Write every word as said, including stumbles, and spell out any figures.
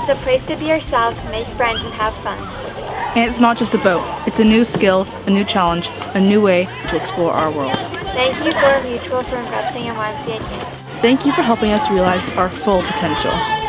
a place to be ourselves, make friends, and have fun. And it's not just a boat. It's a new skill, a new challenge, a new way to explore our world. Thank you, Gore Mutual, for investing in Y M C A Camp. Thank you for helping us realize our full potential.